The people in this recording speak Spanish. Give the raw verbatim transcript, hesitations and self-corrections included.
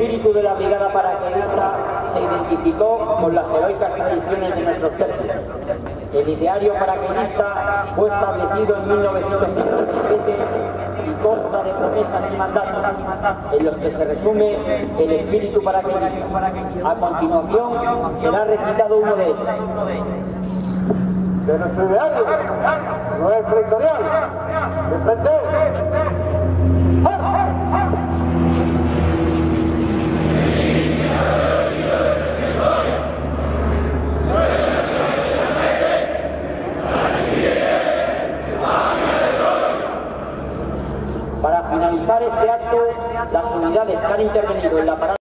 espíritu de la brigada paracaidista se identificó con las heroicas tradiciones de nuestros tercios. El ideario paracaidista fue establecido en mil novecientos cincuenta y siete y consta de promesas y mandatos en los que se resume el espíritu paracaidista. A continuación será recitado uno de ellos. De nuestro ideario, no es victorial, de frente. Para finalizar este acto, las unidades que han intervenido en la parada